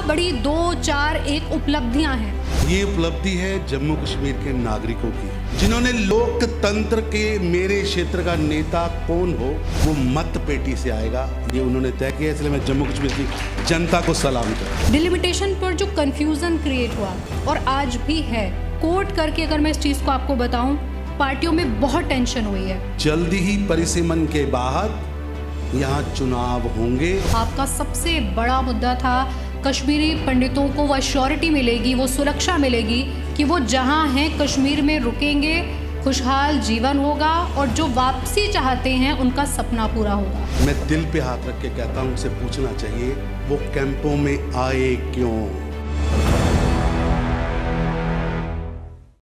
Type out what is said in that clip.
बड़ी 2, 4, 1 उपलब्धियां हैं। ये उपलब्धि है जम्मू कश्मीर के नागरिकों की, जिन्होंने लोकतंत्र के मेरे क्षेत्र का नेता कौन हो वो मत पेटी से आएगा, ये उन्होंने तय किया। इसलिए मैं जम्मू कश्मीर की जनता को सलाम करता हूं। डिलिमिटेशन पर जो कंफ्यूजन क्रिएट हुआ और आज भी है, कोर्ट करके अगर मैं इस चीज को आपको बताऊं, पार्टियों में बहुत टेंशन हुई है। जल्दी ही परिसीमन के बाद यहाँ चुनाव होंगे। आपका सबसे बड़ा मुद्दा था कश्मीरी पंडितों को वो एश्योरिटी मिलेगी, वो सुरक्षा मिलेगी कि वो जहाँ हैं कश्मीर में रुकेंगे, खुशहाल जीवन होगा और जो वापसी चाहते हैं उनका सपना पूरा होगा। मैं दिल पे हाथ रख के कहता हूँ, उनसे पूछना चाहिए वो कैंपों में आए क्यों।